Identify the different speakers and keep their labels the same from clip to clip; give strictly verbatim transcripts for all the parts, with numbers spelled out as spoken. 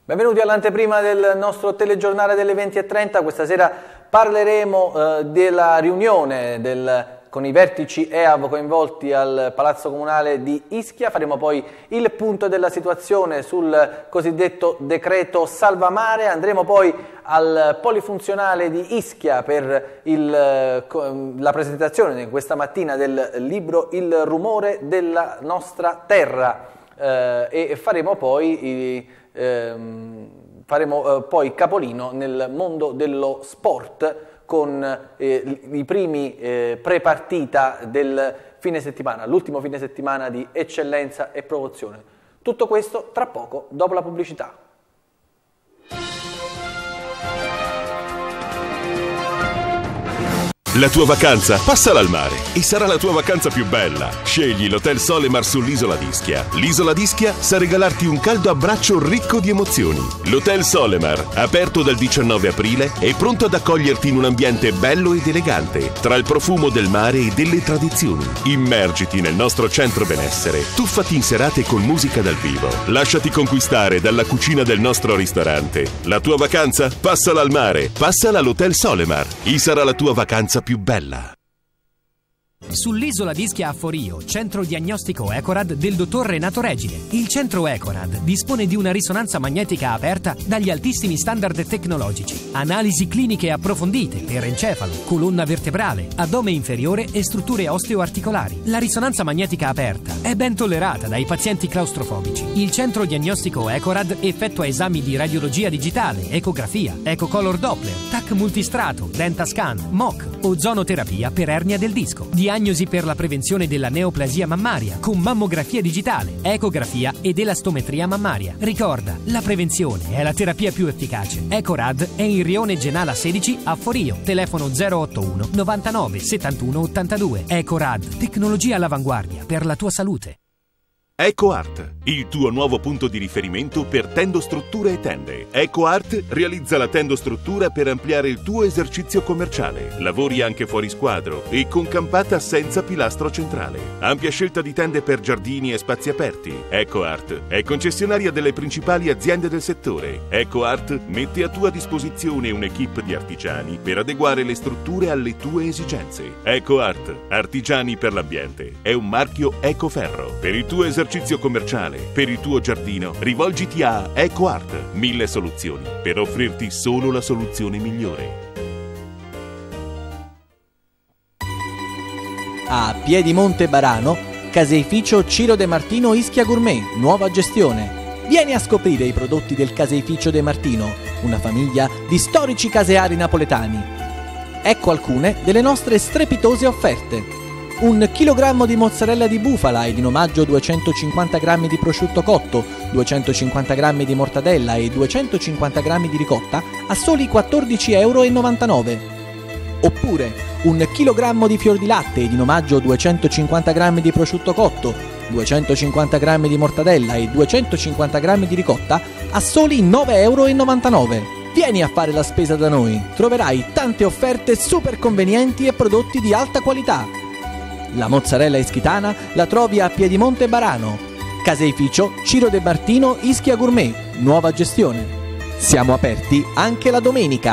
Speaker 1: Benvenuti all'anteprima del nostro telegiornale delle venti e trenta. Questa sera parleremo eh, della riunione del, con i vertici E A V coinvolti al Palazzo Comunale di Ischia. Faremo poi il punto della situazione sul cosiddetto decreto Salvamare. Andremo poi al Polifunzionale di Ischia per il, la presentazione questa mattina del libro Il rumore della nostra terra eh, e faremo poi... I, Ehm, faremo eh, poi capolino nel mondo dello sport con eh, i primi eh, pre-partita del fine settimana, l'ultimo fine settimana di eccellenza e promozione. Tutto questo tra poco, dopo la pubblicità.
Speaker 2: La tua vacanza, passala al mare e sarà la tua vacanza più bella. Scegli l'Hotel Solemar sull'isola d'Ischia. L'isola d'Ischia sa regalarti un caldo abbraccio ricco di emozioni. L'Hotel Solemar, aperto dal diciannove aprile, è pronto ad accoglierti in un ambiente bello ed elegante, tra il profumo del mare e delle tradizioni. Immergiti nel nostro centro benessere, tuffati in serate con musica dal vivo. Lasciati conquistare dalla cucina del nostro ristorante. La tua vacanza, passala al mare, passala all'Hotel Solemar. E sarà la tua vacanza più bella.
Speaker 3: Sull'isola d'Ischia a Forio, centro diagnostico Ecorad del dottor Renato Regine. Il centro Ecorad dispone di una risonanza magnetica aperta dagli altissimi standard tecnologici, analisi cliniche approfondite per encefalo, colonna vertebrale, addome inferiore e strutture osteoarticolari. La risonanza magnetica aperta è ben tollerata dai pazienti claustrofobici. Il centro diagnostico Ecorad effettua esami di radiologia digitale, ecografia, ecocolor Doppler, T A C multistrato, dentascan, M O C, ozonoterapia per ernia del disco. Diagnosi per la prevenzione della neoplasia mammaria con mammografia digitale, ecografia ed elastometria mammaria. Ricorda, la prevenzione è la terapia più efficace. Ecorad è in Rione Genala sedici a Forio. Telefono zero ottantuno novantanove settantuno ottantadue. Ecorad, tecnologia all'avanguardia per la tua salute.
Speaker 2: EcoArt, il tuo nuovo punto di riferimento per tendostrutture e tende. EcoArt realizza la tendostruttura per ampliare il tuo esercizio commerciale. Lavori anche fuori squadro e con campata senza pilastro centrale. Ampia scelta di tende per giardini e spazi aperti. EcoArt è concessionaria delle principali aziende del settore. EcoArt mette a tua disposizione un'equipe di artigiani per adeguare le strutture alle tue esigenze. EcoArt, artigiani per l'ambiente, è un marchio Ecoferro. Per il tuo esercizio commerciale, per il tuo giardino, rivolgiti a EcoArt. Mille soluzioni per offrirti solo la soluzione migliore.
Speaker 4: A Piedimonte Barano, caseificio Ciro De Martino Ischia Gourmet, nuova gestione. Vieni a scoprire i prodotti del caseificio De Martino, una famiglia di storici caseari napoletani. Ecco alcune delle nostre strepitose offerte. Un chilogrammo di mozzarella di bufala ed in omaggio duecentocinquanta grammi di prosciutto cotto, duecentocinquanta grammi di mortadella e duecentocinquanta grammi di ricotta a soli quattordici e novantanove euro. Oppure un chilogrammo di fior di latte ed in omaggio duecentocinquanta grammi di prosciutto cotto, duecentocinquanta grammi di mortadella e duecentocinquanta grammi di ricotta a soli nove e novantanove euro. Vieni a fare la spesa da noi, troverai tante offerte super convenienti e prodotti di alta qualità. La mozzarella ischitana la trovi a Piedimonte Barano. Caseificio Ciro De Martino Ischia Gourmet, nuova gestione. Siamo aperti anche la domenica.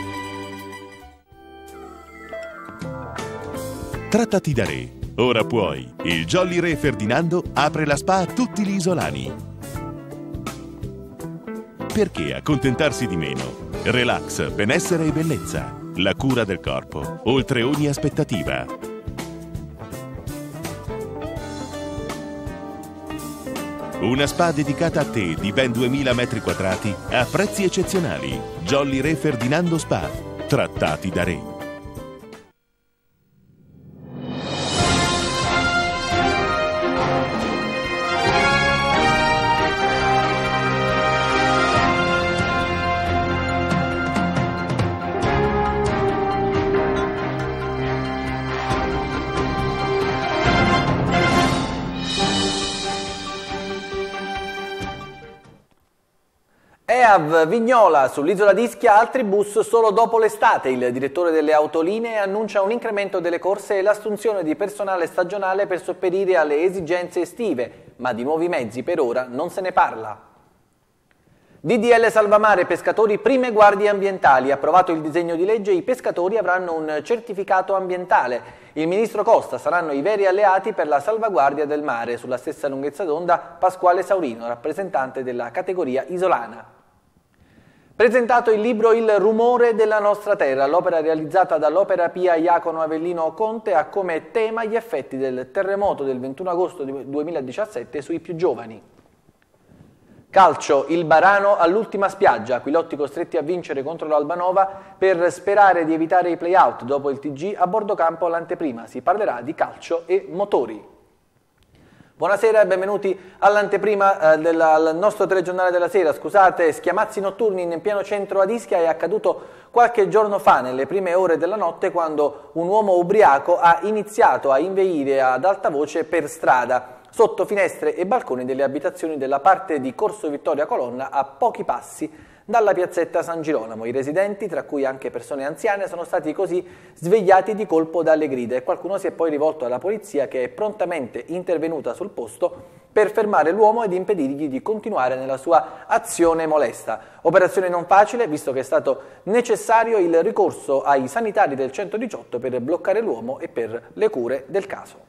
Speaker 2: Trattati da Re. Ora puoi. Il Jolly Re Ferdinando apre la spa a tutti gli isolani. Perché accontentarsi di meno? Relax, benessere e bellezza. La cura del corpo, oltre ogni aspettativa. Una spa dedicata a te di ben duemila metri quadrati a prezzi eccezionali. Jolly Re Ferdinando Spa. Trattati da Re.
Speaker 1: E A V Vignola, sull'isola d'Ischia altri bus solo dopo l'estate. Il direttore delle autolinee annuncia un incremento delle corse e l'assunzione di personale stagionale per sopperire alle esigenze estive, ma di nuovi mezzi per ora non se ne parla. D D L Salvamare, pescatori prime guardie ambientali. Approvato il disegno di legge, i pescatori avranno un certificato ambientale. Il ministro Costa saranno i veri alleati per la salvaguardia del mare. Sulla stessa lunghezza d'onda Pasquale Saurino, rappresentante della categoria isolana. Presentato il libro Il rumore della nostra terra, l'opera realizzata dall'Opera Pia Iacono Avellino Conte ha come tema gli effetti del terremoto del ventuno agosto duemiladiciassette sui più giovani. Calcio, il Barano all'ultima spiaggia, Aquilotti costretti a vincere contro l'Albanova per sperare di evitare i play-out. Dopo il T G a bordo campo all'anteprima, si parlerà di calcio e motori. Buonasera e benvenuti all'anteprima eh, del al nostro telegiornale della sera. Scusate, schiamazzi notturni in pieno centro ad Ischia. È accaduto qualche giorno fa, nelle prime ore della notte, quando un uomo ubriaco ha iniziato a inveire ad alta voce per strada, sotto finestre e balconi delle abitazioni della parte di Corso Vittoria Colonna, a pochi passi dalla piazzetta San Girolamo. I residenti, tra cui anche persone anziane, sono stati così svegliati di colpo dalle grida e qualcuno si è poi rivolto alla polizia, che è prontamente intervenuta sul posto per fermare l'uomo ed impedirgli di continuare nella sua azione molesta. Operazione non facile, visto che è stato necessario il ricorso ai sanitari del centodiciotto per bloccare l'uomo e per le cure del caso.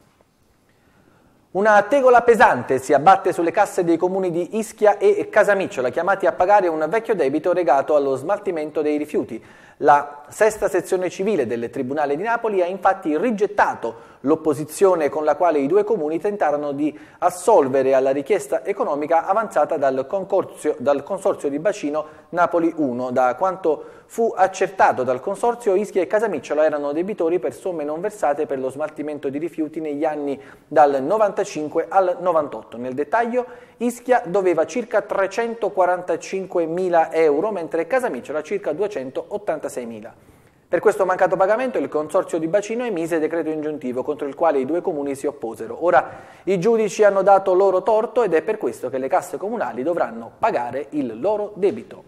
Speaker 1: Una tegola pesante si abbatte sulle casse dei comuni di Ischia e Casamicciola, chiamati a pagare un vecchio debito legato allo smaltimento dei rifiuti. La sesta sezione civile del Tribunale di Napoli ha infatti rigettato l'opposizione con la quale i due comuni tentarono di assolvere alla richiesta economica avanzata dal, concorzio, dal Consorzio di Bacino Napoli uno. Da quanto fu accertato dal Consorzio, Ischia e Casamicciola erano debitori per somme non versate per lo smaltimento di rifiuti negli anni dal novantacinque al novantotto. Nel dettaglio, Ischia doveva circa trecentoquarantacinquemila euro, mentre Casamicciola circa duecentottantaseimila. Per questo mancato pagamento il Consorzio di Bacino emise decreto ingiuntivo contro il quale i due comuni si opposero. Ora i giudici hanno dato loro torto ed è per questo che le casse comunali dovranno pagare il loro debito.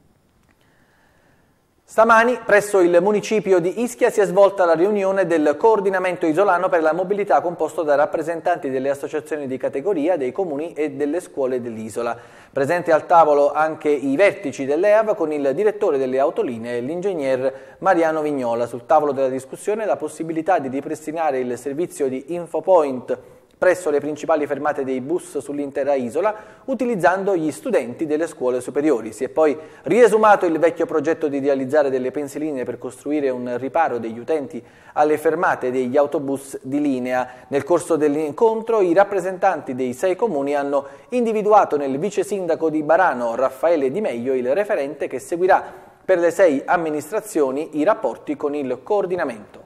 Speaker 1: Stamani, presso il municipio di Ischia, si è svolta la riunione del coordinamento isolano per la mobilità, composto da rappresentanti delle associazioni di categoria, dei comuni e delle scuole dell'isola. Presente al tavolo anche i vertici dell'E A V con il direttore delle autolinee, l'ingegner Mariano Vignola. Sul tavolo della discussione la possibilità di ripristinare il servizio di Infopoint presso le principali fermate dei bus sull'intera isola, utilizzando gli studenti delle scuole superiori. Si è poi riesumato il vecchio progetto di realizzare delle pensiline per costruire un riparo degli utenti alle fermate degli autobus di linea. Nel corso dell'incontro i rappresentanti dei sei comuni hanno individuato nel vice sindaco di Barano, Raffaele Di Meglio, il referente che seguirà per le sei amministrazioni i rapporti con il coordinamento.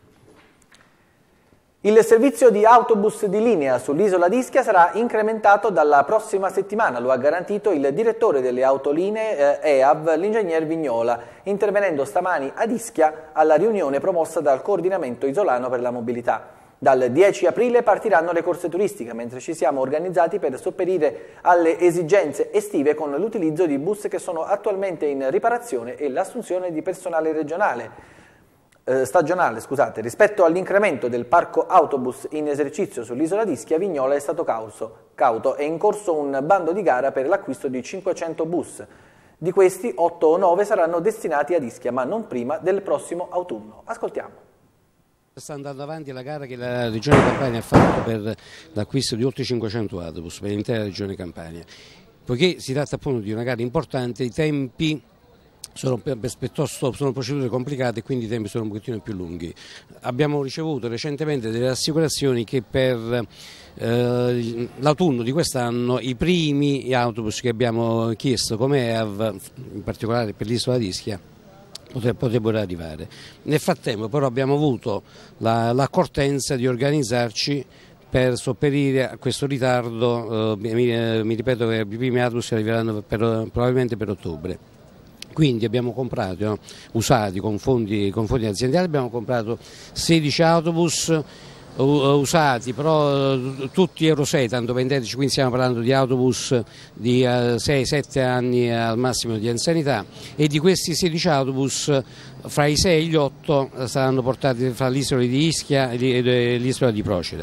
Speaker 1: Il servizio di autobus di linea sull'isola di Ischia sarà incrementato dalla prossima settimana, lo ha garantito il direttore delle autolinee eh, E A V, l'ingegner Vignola, intervenendo stamani ad Ischia alla riunione promossa dal coordinamento isolano per la mobilità. Dal dieci aprile partiranno le corse turistiche, mentre ci siamo organizzati per sopperire alle esigenze estive con l'utilizzo di bus che sono attualmente in riparazione e l'assunzione di personale regionale. Eh, stagionale, scusate. Rispetto all'incremento del parco autobus in esercizio sull'isola di Ischia, Vignola è stato causo, cauto. È in corso un bando di gara per l'acquisto di cinquecento bus. Di questi, otto o nove saranno destinati ad Ischia, ma non prima del prossimo autunno. Ascoltiamo.
Speaker 5: Sta andando avanti la gara che la Regione Campania ha fatto per l'acquisto di oltre cinquecento autobus per l'intera Regione Campania. Poiché si tratta appunto di una gara importante, i tempi Sono, sono procedure complicate e quindi i tempi sono un pochettino più lunghi. Abbiamo ricevuto recentemente delle assicurazioni che per eh, l'autunno di quest'anno i primi autobus che abbiamo chiesto come E A V, in particolare per l'isola di Ischia, potrebbero arrivare. Nel frattempo però abbiamo avuto l'accortenza di organizzarci per sopperire a questo ritardo. eh, mi, mi ripeto che i primi autobus arriveranno per, probabilmente per ottobre. Quindi abbiamo comprato, no, usati con fondi, con fondi aziendali, abbiamo comprato sedici autobus usati, però tutti Euro sei, tanto per intenderci, quindi stiamo parlando di autobus di sei sette anni al massimo di anzianità, e di questi sedici autobus fra i sei e gli otto saranno portati fra l'isola di Ischia e l'isola di Procida.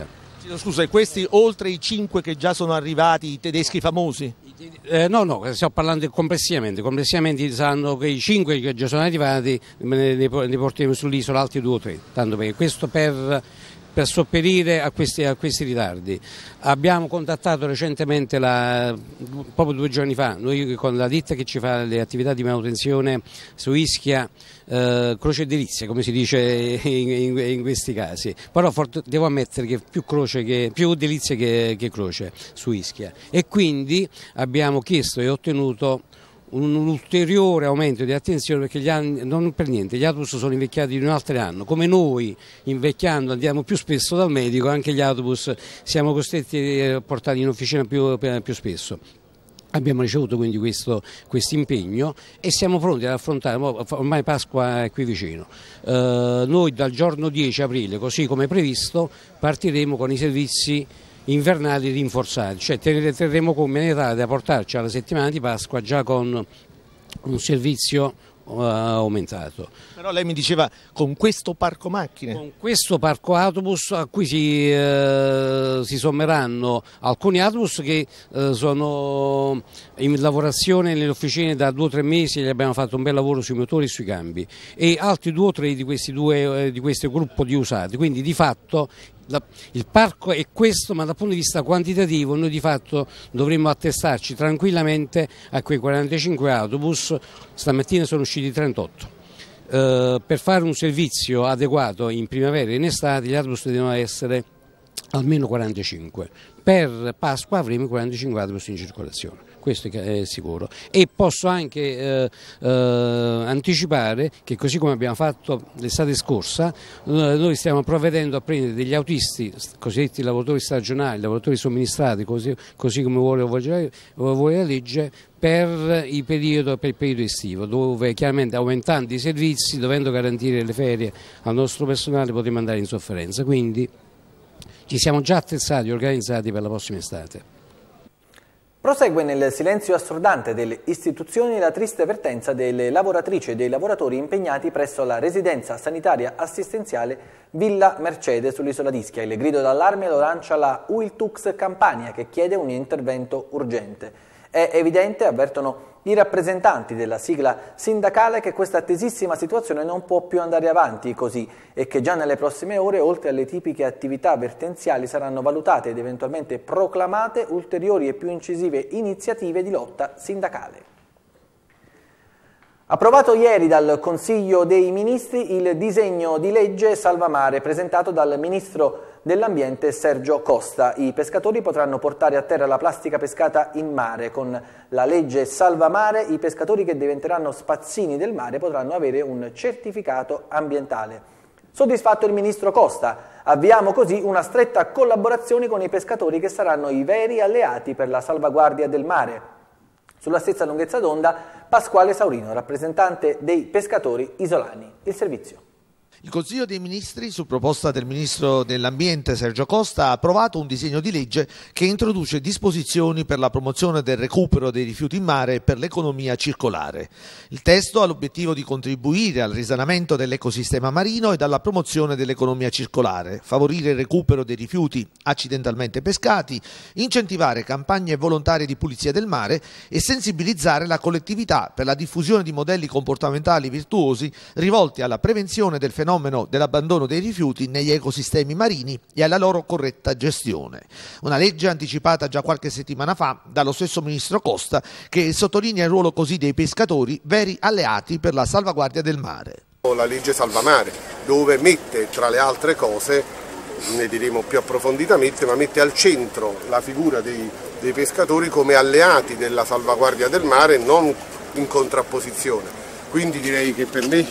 Speaker 6: Scusa, e questi oltre i cinque che già sono arrivati, i tedeschi famosi?
Speaker 5: Eh, no, no, stiamo parlando complessivamente, complessivamente saranno che i cinque che già sono arrivati, ne, ne porteremo sull'isola altri due o tre, tanto perché questo per... per sopperire a questi, a questi ritardi. Abbiamo contattato recentemente, la, proprio due giorni fa, noi con la ditta che ci fa le attività di manutenzione su Ischia, eh, croce e delizia, come si dice in, in, in questi casi, però devo ammettere che più, croce che, più delizia che, che croce su Ischia, e quindi abbiamo chiesto e ottenuto un ulteriore aumento di attenzione, perché gli anni, non per niente, gli autobus sono invecchiati di un altro anno, come noi invecchiando andiamo più spesso dal medico, anche gli autobus siamo costretti a portarli in officina più, più spesso. Abbiamo ricevuto quindi questo impegno e siamo pronti ad affrontare, ormai Pasqua è qui vicino, eh, noi dal giorno dieci aprile, così come previsto, partiremo con i servizi invernali rinforzati, cioè terremo come in età da portarci alla settimana di Pasqua già con un servizio uh, aumentato.
Speaker 6: Però lei mi diceva con questo parco macchine?
Speaker 5: Con questo parco autobus a cui si, uh, si sommeranno alcuni autobus che uh, sono in lavorazione nelle officine da due o tre mesi, gli abbiamo fatto un bel lavoro sui motori e sui cambi, e altri due o tre di questi due, di questo gruppo di usati, quindi di fatto La, il parco è questo, ma dal punto di vista quantitativo noi di fatto dovremmo attestarci tranquillamente a quei quarantacinque autobus. Stamattina sono usciti trentotto. Eh, per fare un servizio adeguato in primavera e in estate gli autobus devono essere almeno quarantacinque. Per Pasqua avremo quarantacinque autobus in circolazione, questo è sicuro. E posso anche eh, eh, anticipare che, così come abbiamo fatto l'estate scorsa, eh, noi stiamo provvedendo a prendere degli autisti, cosiddetti lavoratori stagionali, lavoratori somministrati, così, così come vuole, vuole la legge, per il, periodo, per il periodo estivo, dove chiaramente aumentando i servizi, dovendo garantire le ferie al nostro personale, potremo andare in sofferenza. Quindi ci siamo già attrezzati e organizzati per la prossima estate.
Speaker 1: Prosegue nel silenzio assordante delle istituzioni la triste vertenza delle lavoratrici e dei lavoratori impegnati presso la residenza sanitaria assistenziale Villa Mercede sull'isola di Ischia. Il grido d'allarme lo lancia la Uiltux Campania, che chiede un intervento urgente. È evidente, avvertono i rappresentanti della sigla sindacale, che questa attesissima situazione non può più andare avanti così e che già nelle prossime ore, oltre alle tipiche attività vertenziali, saranno valutate ed eventualmente proclamate ulteriori e più incisive iniziative di lotta sindacale. Approvato ieri dal Consiglio dei Ministri il disegno di legge Salva Mare presentato dal Ministro dell'Ambiente Sergio Costa. I pescatori potranno portare a terra la plastica pescata in mare. Con la legge Salva Mare i pescatori che diventeranno spazzini del mare potranno avere un certificato ambientale. Soddisfatto il Ministro Costa, avviamo così una stretta collaborazione con i pescatori, che saranno i veri alleati per la salvaguardia del mare. Sulla stessa lunghezza d'onda Pasquale Saurino, rappresentante dei pescatori isolani. Il servizio.
Speaker 6: Il Consiglio dei Ministri, su proposta del Ministro dell'Ambiente Sergio Costa, ha approvato un disegno di legge che introduce disposizioni per la promozione del recupero dei rifiuti in mare e per l'economia circolare. Il testo ha l'obiettivo di contribuire al risanamento dell'ecosistema marino e alla promozione dell'economia circolare, favorire il recupero dei rifiuti accidentalmente pescati, incentivare campagne volontarie di pulizia del mare e sensibilizzare la collettività per la diffusione di modelli comportamentali virtuosi rivolti alla prevenzione del fenomeno fenomeno dell'abbandono dei rifiuti negli ecosistemi marini e alla loro corretta gestione. Una legge anticipata già qualche settimana fa dallo stesso Ministro Costa, che sottolinea il ruolo così dei pescatori, veri alleati per la salvaguardia del mare.
Speaker 7: La legge Salva Mare, dove mette, tra le altre cose, ne diremo più approfonditamente, ma mette al centro la figura dei, dei pescatori come alleati della salvaguardia del mare, non in contrapposizione. Quindi direi che per me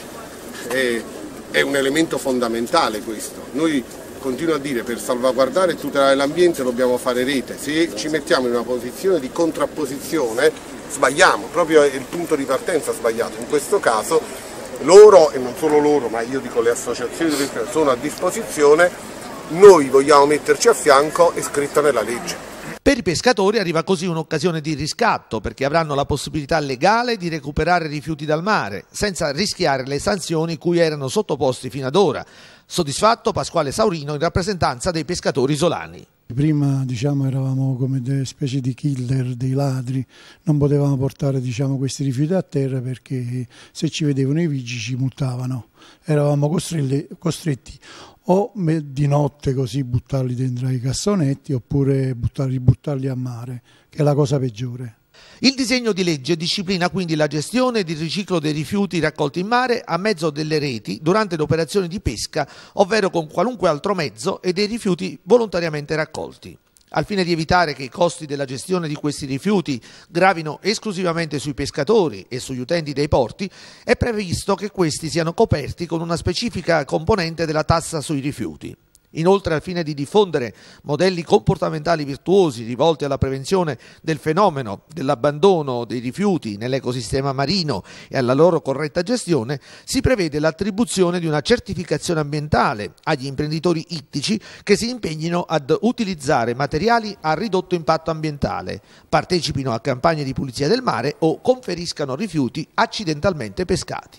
Speaker 7: è È un elemento fondamentale questo. Noi, continuo a dire, per salvaguardare e tutelare l'ambiente dobbiamo fare rete. Se ci mettiamo in una posizione di contrapposizione sbagliamo, proprio il punto di partenza sbagliato. In questo caso loro, e non solo loro, ma io dico le associazioni di pescatori sono a disposizione, noi vogliamo metterci a fianco, è scritta nella legge.
Speaker 6: Per i pescatori arriva così un'occasione di riscatto, perché avranno la possibilità legale di recuperare rifiuti dal mare, senza rischiare le sanzioni cui erano sottoposti fino ad ora. Soddisfatto Pasquale Saurino in rappresentanza dei pescatori isolani.
Speaker 8: Prima diciamo, eravamo come delle specie di killer, dei ladri, non potevamo portare diciamo, questi rifiuti a terra perché se ci vedevano i vigili ci multavano, eravamo costretti, costretti o di notte così buttarli dentro ai cassonetti oppure buttarli, buttarli a mare, che è la cosa peggiore.
Speaker 6: Il disegno di legge disciplina quindi la gestione ed il riciclo dei rifiuti raccolti in mare a mezzo delle reti durante le operazioni di pesca, ovvero con qualunque altro mezzo, e dei rifiuti volontariamente raccolti. Al fine di evitare che i costi della gestione di questi rifiuti gravino esclusivamente sui pescatori e sugli utenti dei porti, è previsto che questi siano coperti con una specifica componente della tassa sui rifiuti. Inoltre, al fine di diffondere modelli comportamentali virtuosi rivolti alla prevenzione del fenomeno dell'abbandono dei rifiuti nell'ecosistema marino e alla loro corretta gestione, si prevede l'attribuzione di una certificazione ambientale agli imprenditori ittici che si impegnino ad utilizzare materiali a ridotto impatto ambientale, partecipino a campagne di pulizia del mare o conferiscano rifiuti accidentalmente pescati.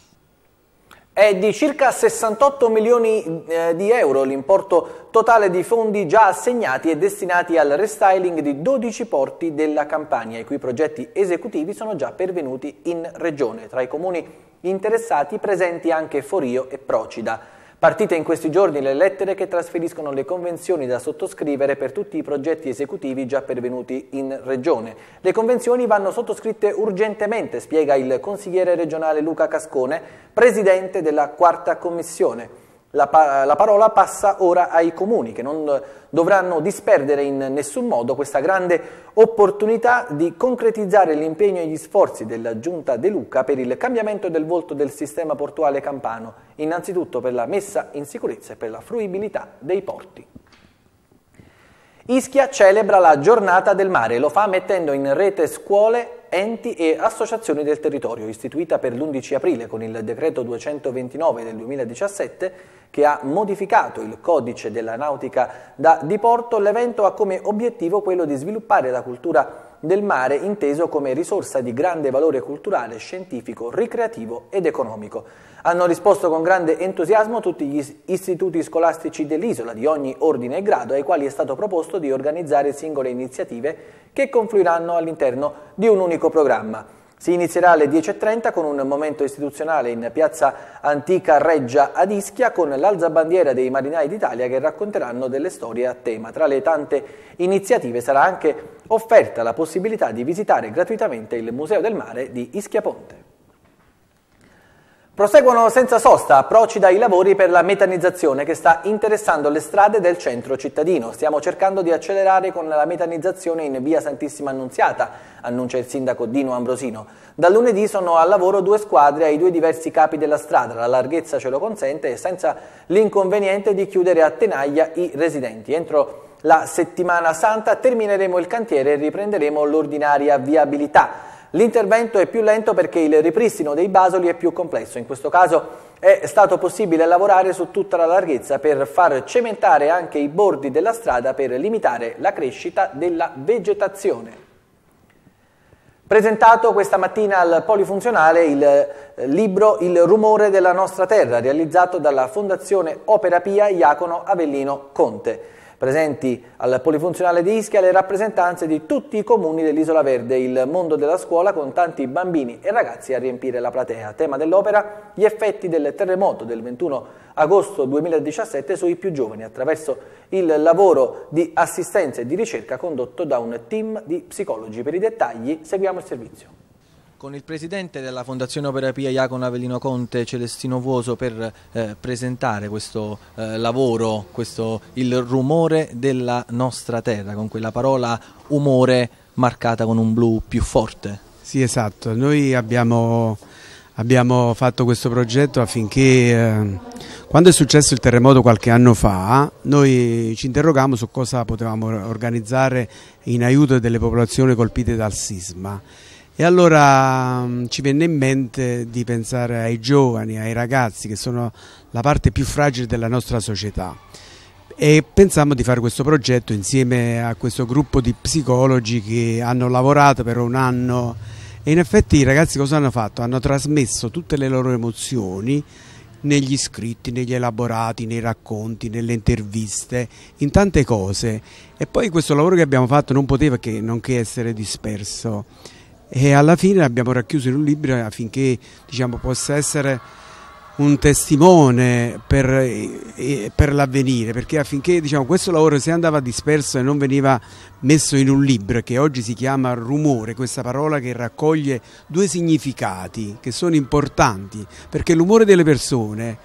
Speaker 1: È di circa sessantotto milioni eh, di euro l'importo totale di fondi già assegnati e destinati al restyling di dodici porti della Campania, i cui progetti esecutivi sono già pervenuti in regione. Tra i comuni interessati presenti anche Forio e Procida. Partite in questi giorni le lettere che trasferiscono le convenzioni da sottoscrivere per tutti i progetti esecutivi già pervenuti in regione. Le convenzioni vanno sottoscritte urgentemente, spiega il consigliere regionale Luca Cascone, presidente della quarta commissione. La, pa la parola passa ora ai comuni, che non dovranno disperdere in nessun modo questa grande opportunità di concretizzare l'impegno e gli sforzi della Giunta De Luca per il cambiamento del volto del sistema portuale campano, innanzitutto per la messa in sicurezza e per la fruibilità dei porti. Ischia celebra la giornata del mare, lo fa mettendo in rete scuole, enti e associazioni del territorio, istituita per l'undici aprile con il decreto duecentoventinove del duemiladiciassette che ha modificato il codice della nautica da diporto. L'evento ha come obiettivo quello di sviluppare la cultura del mare inteso come risorsa di grande valore culturale, scientifico, ricreativo ed economico. Hanno risposto con grande entusiasmo tutti gli istituti scolastici dell'isola di ogni ordine e grado, ai quali è stato proposto di organizzare singole iniziative che confluiranno all'interno di un unico programma. Si inizierà alle dieci e trenta con un momento istituzionale in piazza Antica Reggia ad Ischia con l'alzabandiera dei Marinai d'Italia che racconteranno delle storie a tema. Tra le tante iniziative sarà anche offerta la possibilità di visitare gratuitamente il Museo del Mare di Ischia Ponte. Proseguono senza sosta a Procida i lavori per la metanizzazione che sta interessando le strade del centro cittadino. Stiamo cercando di accelerare con la metanizzazione in via Santissima Annunziata, annuncia il sindaco Dino Ambrosino. Da lunedì sono al lavoro due squadre ai due diversi capi della strada, la larghezza ce lo consente e senza l'inconveniente di chiudere a tenaglia i residenti. Entro la settimana santa termineremo il cantiere e riprenderemo l'ordinaria viabilità. L'intervento è più lento perché il ripristino dei basoli è più complesso. In questo caso è stato possibile lavorare su tutta la larghezza per far cementare anche i bordi della strada per limitare la crescita della vegetazione. Presentato questa mattina al Polifunzionale il libro Il rumore della nostra terra, realizzato dalla Fondazione Opera Pia Iacono Avellino Conte. Presenti al Polifunzionale di Ischia le rappresentanze di tutti i comuni dell'Isola Verde, il mondo della scuola con tanti bambini e ragazzi a riempire la platea. Tema dell'opera: gli effetti del terremoto del ventuno agosto duemiladiciassette sui più giovani, attraverso il lavoro di assistenza e di ricerca condotto da un team di psicologi. Per i dettagli seguiamo il servizio.
Speaker 4: Con il presidente della Fondazione Opera Pia Iacono Avellino Conte, Celestino Vuoso, per eh, presentare questo eh, lavoro, questo il rumore della nostra terra, con quella parola umore marcata con un blu più forte.
Speaker 9: Sì, esatto, noi abbiamo, abbiamo fatto questo progetto affinché eh, quando è successo il terremoto qualche anno fa noi ci interrogammo su cosa potevamo organizzare in aiuto delle popolazioni colpite dal sisma. E allora um, ci venne in mente di pensare ai giovani, ai ragazzi che sono la parte più fragile della nostra società e pensammo di fare questo progetto insieme a questo gruppo di psicologi che hanno lavorato per un anno e in effetti i ragazzi cosa hanno fatto? Hanno trasmesso tutte le loro emozioni negli scritti, negli elaborati, nei racconti, nelle interviste, in tante cose. E poi questo lavoro che abbiamo fatto non poteva che, non che essere disperso, e alla fine l'abbiamo racchiuso in un libro affinché, diciamo, possa essere un testimone per, eh, per l'avvenire, perché affinché, diciamo, questo lavoro se andava disperso e non veniva messo in un libro che oggi si chiama rumore, questa parola che raccoglie due significati che sono importanti, perché l'umore delle persone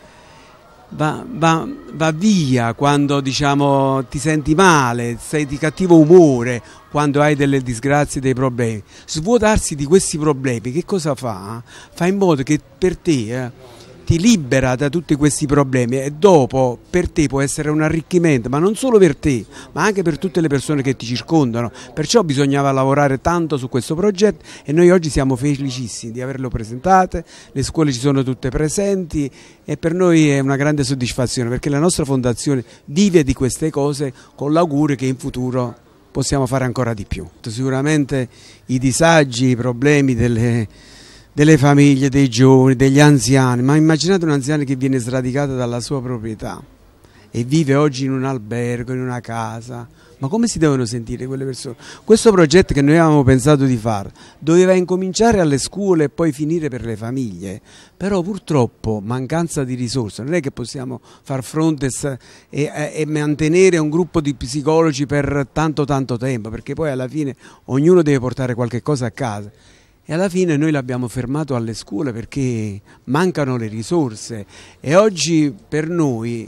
Speaker 9: va, va, va via quando, diciamo, ti senti male, sei di cattivo umore, quando hai delle disgrazie, dei problemi. Svuotarsi di questi problemi che cosa fa? Fa in modo che per te eh, ti libera da tutti questi problemi, e dopo per te può essere un arricchimento, ma non solo per te, ma anche per tutte le persone che ti circondano. Perciò bisognava lavorare tanto su questo progetto, e noi oggi siamo felicissimi di averlo presentato. Le scuole ci sono tutte presenti e per noi è una grande soddisfazione, perché la nostra fondazione vive di queste cose, con l'augurio che in futuro possiamo fare ancora di più. Sicuramente i disagi, i problemi delle delle famiglie, dei giovani, degli anziani, ma immaginate un anziano che viene sradicato dalla sua proprietà e vive oggi in un albergo, in una casa, ma come si devono sentire quelle persone? Questo progetto che noi avevamo pensato di fare doveva incominciare alle scuole e poi finire per le famiglie, però purtroppo mancanza di risorse, non è che possiamo far fronte e, e mantenere un gruppo di psicologi per tanto tanto tempo, perché poi alla fine ognuno deve portare qualche cosa a casa. E alla fine noi l'abbiamo fermato alle scuole perché mancano le risorse, e oggi per noi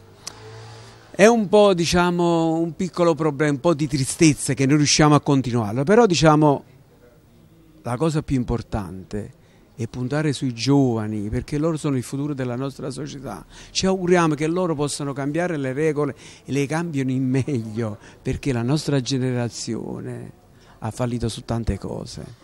Speaker 9: è un po', diciamo, un piccolo problema, un po' di tristezza che non riusciamo a continuarlo, però, diciamo, la cosa più importante è puntare sui giovani, perché loro sono il futuro della nostra società. Ci auguriamo che loro possano cambiare le regole e le cambiano in meglio, perché la nostra generazione ha fallito su tante cose.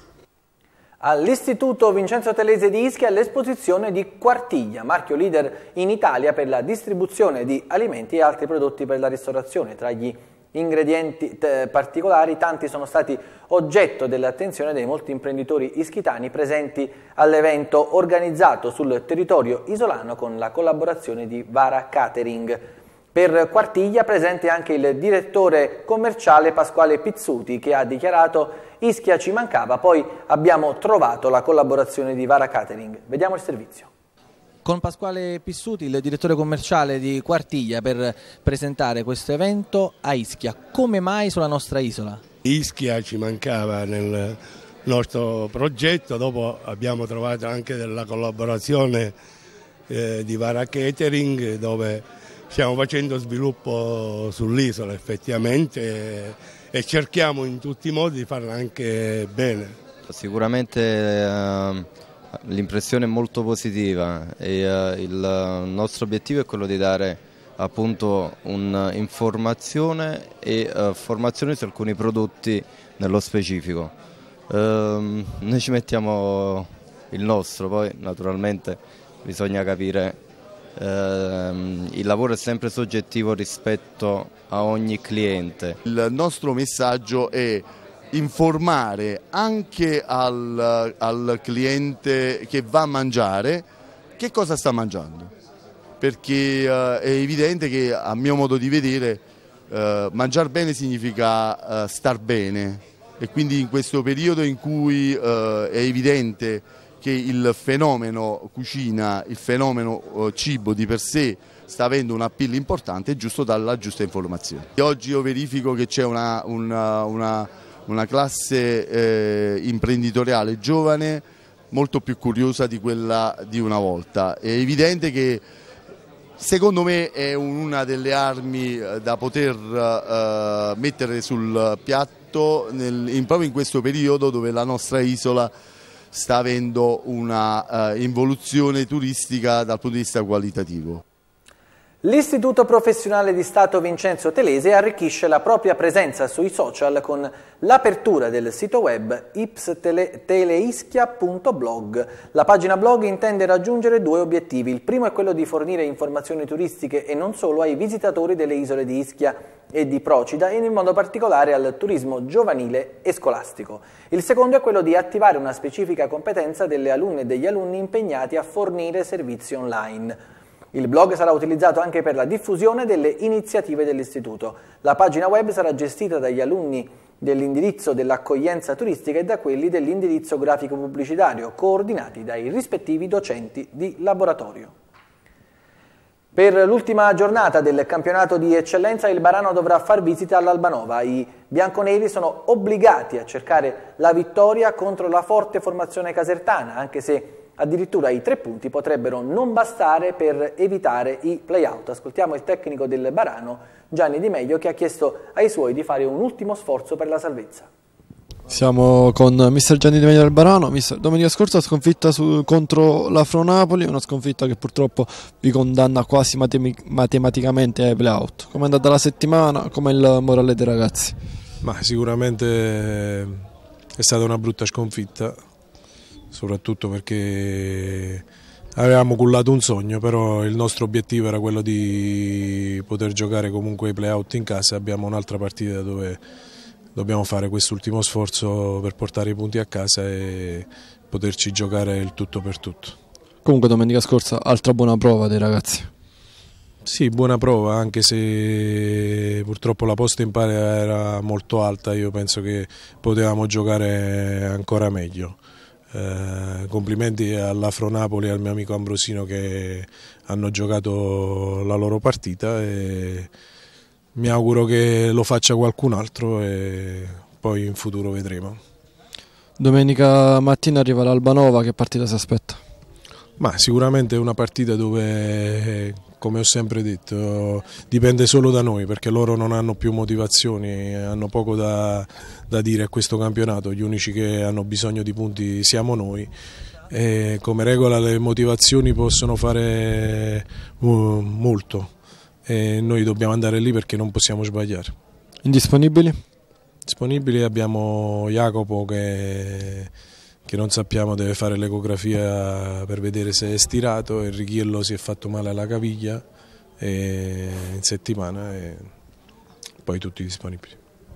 Speaker 1: All'Istituto Vincenzo Telese di Ischia l'esposizione di Quartiglia, marchio leader in Italia per la distribuzione di alimenti e altri prodotti per la ristorazione. Tra gli ingredienti particolari, tanti sono stati oggetto dell'attenzione dei molti imprenditori ischitani presenti all'evento organizzato sul territorio isolano con la collaborazione di Vara Catering. Per Quartiglia presente anche il direttore commerciale Pasquale Pizzuti, che ha dichiarato: Ischia ci mancava, poi abbiamo trovato la collaborazione di Vara Catering. Vediamo il servizio.
Speaker 4: Con Pasquale Pizzuti, il direttore commerciale di Quartiglia, per presentare questo evento a Ischia. Come mai sulla nostra isola?
Speaker 10: Ischia ci mancava nel nostro progetto, dopo abbiamo trovato anche della collaborazione eh, di Vara Catering, dove stiamo facendo sviluppo sull'isola effettivamente, e, e cerchiamo in tutti i modi di farla anche bene. Sicuramente eh, l'impressione è molto positiva e eh, il nostro obiettivo è quello di dare appunto un'informazione e eh, formazione su alcuni prodotti nello specifico. Eh, noi ci mettiamo il nostro, poi naturalmente bisogna capire. Uh, il lavoro è sempre soggettivo rispetto a ogni cliente.
Speaker 11: Il nostro messaggio è informare anche al, al cliente che va a mangiare che cosa sta mangiando, perché uh, è evidente che, a mio modo di vedere, uh, mangiare bene significa uh, star bene, e quindi in questo periodo in cui uh, è evidente che il fenomeno cucina, il fenomeno eh, cibo di per sé sta avendo un appeal importante, è giusto dare la giusta informazione. E oggi io verifico che c'è una, una, una, una classe eh, imprenditoriale giovane molto più curiosa di quella di una volta. È evidente che secondo me è una delle armi da poter eh, mettere sul piatto nel, in, proprio in questo periodo dove la nostra isola sta avendo una uh, involuzione turistica dal punto di vista qualitativo.
Speaker 1: L'Istituto Professionale di Stato Vincenzo Telese arricchisce la propria presenza sui social con l'apertura del sito web ipsteischia punto blog. La pagina blog intende raggiungere due obiettivi. Il primo è quello di fornire informazioni turistiche e non solo ai visitatori delle isole di Ischia e di Procida, e in modo particolare al turismo giovanile e scolastico. Il secondo è quello di attivare una specifica competenza delle alunne e degli alunni impegnati a fornire servizi online. Il blog sarà utilizzato anche per la diffusione delle iniziative dell'istituto. La pagina web sarà gestita dagli alunni dell'indirizzo dell'accoglienza turistica e da quelli dell'indirizzo grafico pubblicitario, coordinati dai rispettivi docenti di laboratorio. Per l'ultima giornata del campionato di eccellenza il Barano dovrà far visita all'Albanova. I bianconeri sono obbligati a cercare la vittoria contro la forte formazione casertana, anche se addirittura i tre punti potrebbero non bastare per evitare i play-out. Ascoltiamo il tecnico del Barano, Gianni Di Meglio, che ha chiesto ai suoi di fare un ultimo sforzo per la salvezza.
Speaker 12: Siamo con mister Gianni Di Meglio del Barano. Mister, domenica scorsa sconfitta su, contro la Fro Napoli, una sconfitta che purtroppo vi condanna quasi matem matematicamente ai play-out. Com'è andata la settimana? Com'è il morale dei ragazzi?
Speaker 13: Ma sicuramente è stata una brutta sconfitta, soprattutto perché avevamo cullato un sogno, però il nostro obiettivo era quello di poter giocare comunque i play-out in casa. Abbiamo un'altra partita dove dobbiamo fare quest'ultimo sforzo per portare i punti a casa e poterci giocare il tutto per tutto.
Speaker 12: Comunque domenica scorsa altra buona prova dei ragazzi.
Speaker 13: Sì, buona prova, anche se purtroppo la posta in pari era molto alta. Io penso che potevamo giocare ancora meglio. Eh, complimenti all'Afro Napoli e al mio amico Ambrosino che hanno giocato la loro partita e mi auguro che lo faccia qualcun altro e poi in futuro vedremo.
Speaker 12: Domenica mattina arriva l'Albanova, che partita si aspetta?
Speaker 13: Ma sicuramente è una partita dove, come ho sempre detto, dipende solo da noi, perché loro non hanno più motivazioni, hanno poco da, da dire a questo campionato. Gli unici che hanno bisogno di punti siamo noi e come regola le motivazioni possono fare molto e noi dobbiamo andare lì perché non possiamo sbagliare.
Speaker 12: Indisponibili?
Speaker 13: Disponibili abbiamo Jacopo che, che non sappiamo, deve fare l'ecografia per vedere se è stirato, e Richiello si è fatto male alla caviglia e in settimana, e poi tutti disponibili.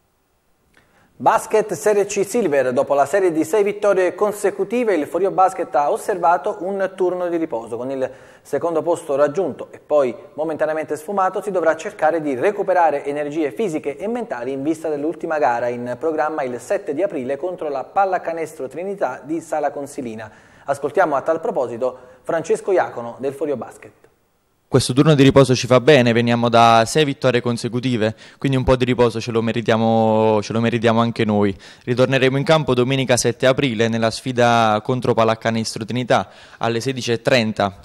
Speaker 1: Basket Serie C Silver. Dopo la serie di sei vittorie consecutive il Forio Basket ha osservato un turno di riposo. Con il secondo posto raggiunto e poi momentaneamente sfumato si dovrà cercare di recuperare energie fisiche e mentali in vista dell'ultima gara in programma il sette di aprile contro la Pallacanestro Trinità di Sala Consilina. Ascoltiamo a tal proposito Francesco Iacono del Forio Basket.
Speaker 14: Questo turno di riposo ci fa bene, veniamo da sei vittorie consecutive, quindi un po' di riposo ce lo meritiamo, ce lo meritiamo anche noi. Ritorneremo in campo domenica sette aprile nella sfida contro Pallacanestro Trinità alle sedici e trenta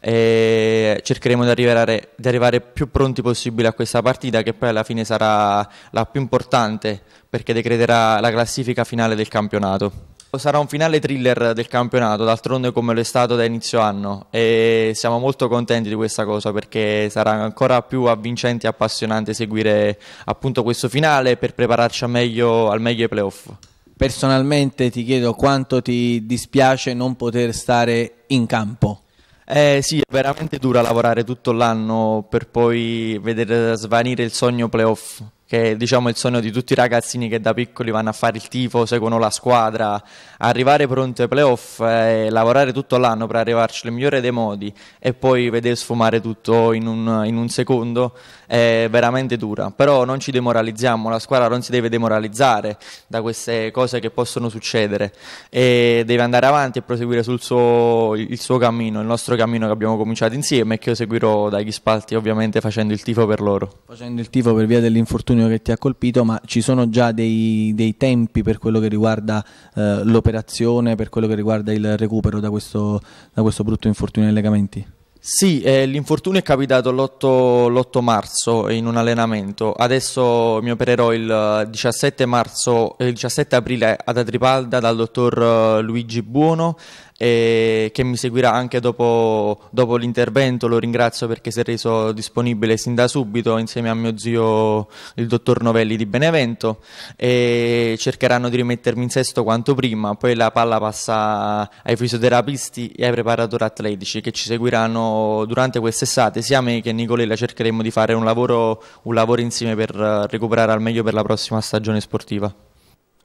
Speaker 14: e cercheremo di arrivare, di arrivare più pronti possibile a questa partita, che poi alla fine sarà la più importante perché decreterà la classifica finale del campionato. Sarà un finale thriller del campionato, d'altronde come lo è stato da inizio anno, e siamo molto contenti di questa cosa perché sarà ancora più avvincente e appassionante seguire appunto questo finale per prepararci al meglio, al meglio ai playoff.
Speaker 4: Personalmente ti chiedo quanto ti dispiace non poter stare in campo.
Speaker 14: Eh sì, è veramente dura lavorare tutto l'anno per poi vedere svanire il sogno playoff, che è, diciamo, il sogno di tutti i ragazzini che da piccoli vanno a fare il tifo, seguono la squadra. Arrivare pronti ai playoff e lavorare tutto l'anno per arrivarci nel migliore dei modi e poi vedere sfumare tutto in un, in un secondo è veramente dura. Però non ci demoralizziamo, la squadra non si deve demoralizzare da queste cose che possono succedere e deve andare avanti e proseguire sul suo, il suo cammino, il nostro cammino che abbiamo cominciato insieme e che io seguirò dagli spalti, ovviamente facendo il tifo per loro.
Speaker 4: Facendo il tifo per via dell'infortunio che ti ha colpito, ma ci sono già dei, dei tempi per quello che riguarda eh, l'operazione, per quello che riguarda il recupero da questo, da questo brutto infortunio ai legamenti?
Speaker 14: Sì, eh, l'infortunio è capitato l'otto marzo in un allenamento. Adesso mi opererò il diciassette marzo, il diciassette aprile ad Atripalda dal dottor Luigi Buono, e che mi seguirà anche dopo, dopo l'intervento. Lo ringrazio perché si è reso disponibile sin da subito insieme a mio zio il dottor Novelli di Benevento, e cercheranno di rimettermi in sesto quanto prima. Poi la palla passa ai fisioterapisti e ai preparatori atletici che ci seguiranno durante quest'estate. Sia me che Nicolella cercheremo di fare un lavoro, un lavoro insieme per recuperare al meglio per la prossima stagione sportiva.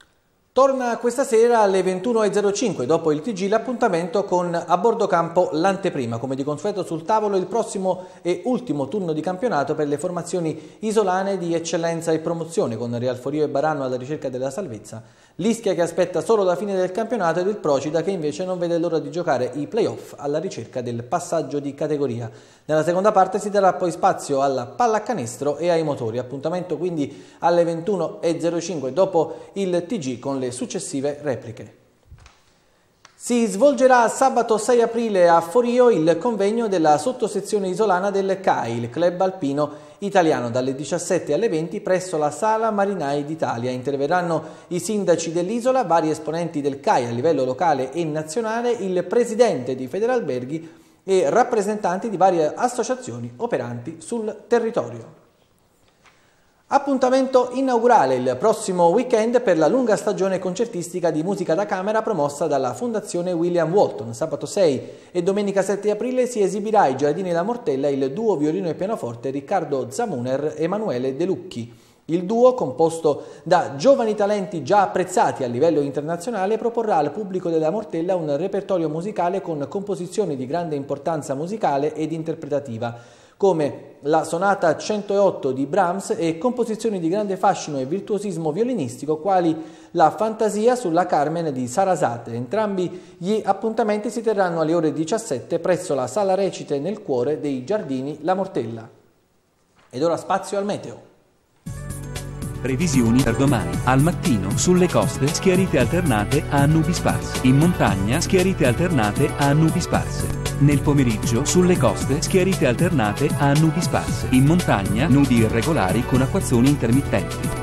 Speaker 1: Torna questa sera alle ventuno e zero cinque, dopo il T G, l'appuntamento con a bordo campo l'anteprima. Come di consueto sul tavolo il prossimo e ultimo turno di campionato per le formazioni isolane di eccellenza e promozione, con Real Forio e Barano alla ricerca della salvezza, l'Ischia che aspetta solo la fine del campionato ed il Procida che invece non vede l'ora di giocare i play-off alla ricerca del passaggio di categoria. Nella seconda parte si darà poi spazio alla pallacanestro e ai motori. Appuntamento quindi alle ventuno e zero cinque dopo il T G con le successive repliche. Si svolgerà sabato sei aprile a Forio il convegno della sottosezione isolana del C A I, il Club Alpino Italiano, dalle diciassette alle venti presso la Sala Marinai d'Italia. Interverranno i sindaci dell'isola, vari esponenti del C A I a livello locale e nazionale, il presidente di Federalberghi e rappresentanti di varie associazioni operanti sul territorio. Appuntamento inaugurale il prossimo weekend per la lunga stagione concertistica di musica da camera promossa dalla Fondazione William Walton. Sabato sei e domenica sette aprile si esibirà ai Giardini La Mortella il duo violino e pianoforte Riccardo Zamuner e Emanuele De Lucchi. Il duo, composto da giovani talenti già apprezzati a livello internazionale, proporrà al pubblico della Mortella un repertorio musicale con composizioni di grande importanza musicale ed interpretativa, come la sonata centootto di Brahms e composizioni di grande fascino e virtuosismo violinistico quali la Fantasia sulla Carmen di Sarasate. Entrambi gli appuntamenti si terranno alle ore diciassette presso la Sala Recite nel cuore dei Giardini La Mortella. Ed ora spazio al meteo.
Speaker 15: Previsioni per domani. Al mattino sulle coste schiarite alternate a nubi sparse. In montagna schiarite alternate a nubi sparse. Nel pomeriggio sulle coste schiarite alternate a nubi sparse. In montagna nudi irregolari con acquazzoni intermittenti.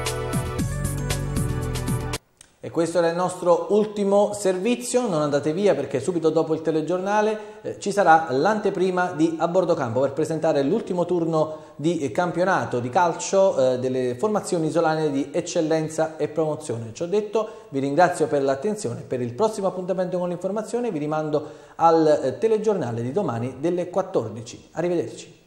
Speaker 1: E questo era il nostro ultimo servizio, non andate via perché subito dopo il telegiornale eh, ci sarà l'anteprima di A Bordo Campo per presentare l'ultimo turno di campionato di calcio eh, delle formazioni isolane di eccellenza e promozione. Ciò detto, vi ringrazio per l'attenzione, per il prossimo appuntamento con l'informazione vi rimando al eh, telegiornale di domani delle quattordici. Arrivederci.